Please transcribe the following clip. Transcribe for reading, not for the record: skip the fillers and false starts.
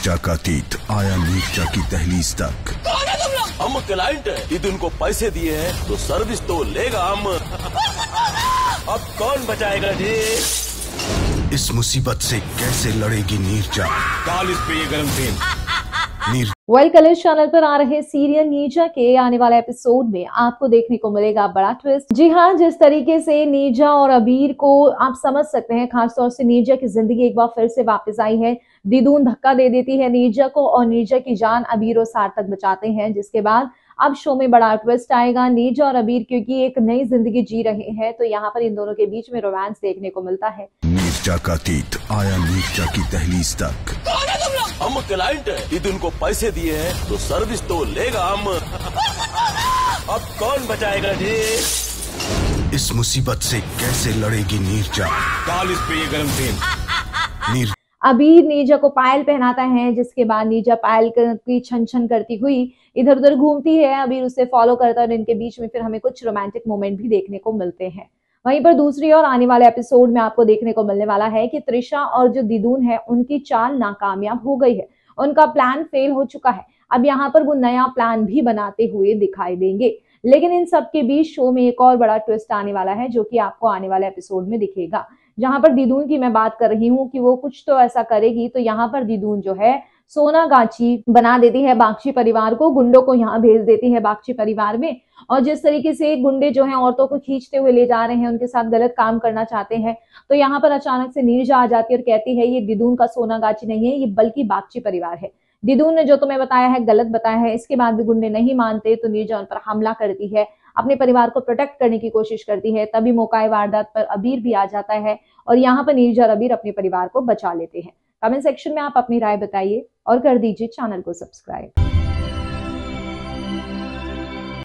नीरजा का तीत आया नीरजा की दहलीज तक। कौन है तुम लोग? हम क्लाइंट है, यदि उनको पैसे दिए हैं तो सर्विस तो लेगा हम। अब कौन बचाएगा जी? इस मुसीबत से कैसे लड़ेगी नीरजा? डाल इस पे ये गरम तेल। वेल कलर्स चैनल पर आ रहे सीरियल नीरजा के आने वाले एपिसोड में आपको देखने को मिलेगा बड़ा ट्विस्ट। जी हाँ, जिस तरीके से नीरजा और अबीर को आप समझ सकते हैं, खासतौर से नीरजा की जिंदगी एक बार फिर से वापस आई है। दीदून धक्का दे देती है नीरजा को और नीरजा की जान अबीर और सार्थक बचाते हैं, जिसके बाद अब शो में बड़ा ट्विस्ट आएगा। नीरजा और अबीर क्योंकि एक नई जिंदगी जी रहे हैं, तो यहाँ पर इन दोनों के बीच में रोमांस देखने को मिलता है। नीरजा का तीत आया नीरजा की दहलीज तक। कौन है तुम लोग? हम क्लाइंट है, यदि उनको पैसे दिए हैं तो सर्विस तो लेगा हम। अब कौन बचाएगा जी? इस मुसीबत से कैसे लड़ेगी नीरजा? डाल इस पे ये गरम तेल। अबीर नीरजा को पायल पहनाता है, जिसके बाद नीरजा पायल की छन छन करती हुई इधर उधर घूमती है। अबीर उसे फॉलो करता है और इनके बीच में फिर हमें कुछ रोमांटिक मोमेंट भी देखने को मिलते हैं। वहीं पर दूसरी ओर आने वाले एपिसोड में आपको देखने को मिलने वाला है कि त्रिशा और जो दीदून है उनकी चाल नाकामयाब हो गई है, उनका प्लान फेल हो चुका है। अब यहाँ पर वो नया प्लान भी बनाते हुए दिखाई देंगे, लेकिन इन सब के बीच शो में एक और बड़ा ट्विस्ट आने वाला है, जो कि आपको आने वाले एपिसोड में दिखेगा। जहां पर दीदून की मैं बात कर रही हूँ कि वो कुछ तो ऐसा करेगी, तो यहाँ पर दीदून जो है सोनागाची बना देती है बागची परिवार को, गुंडों को यहाँ भेज देती है बागची परिवार में। और जिस तरीके से गुंडे जो हैं औरतों को खींचते हुए ले जा रहे हैं, उनके साथ गलत काम करना चाहते हैं, तो यहाँ पर अचानक से नीरजा आ जाती है और कहती है ये दीदून का सोनागाची नहीं है, ये बल्कि बागची परिवार है। दीदून ने जो तुम्हें बताया है गलत बताया है। इसके बाद भी गुंडे नहीं मानते तो नीरजा उन पर हमला करती है, अपने परिवार को प्रोटेक्ट करने की कोशिश करती है। तभी मौका वारदात पर अबीर भी आ जाता है और यहाँ पर नीरजा और अबीर अपने परिवार को बचा लेते हैं। कमेंट सेक्शन में आप अपनी राय बताइए और कर दीजिए चैनल को सब्सक्राइब।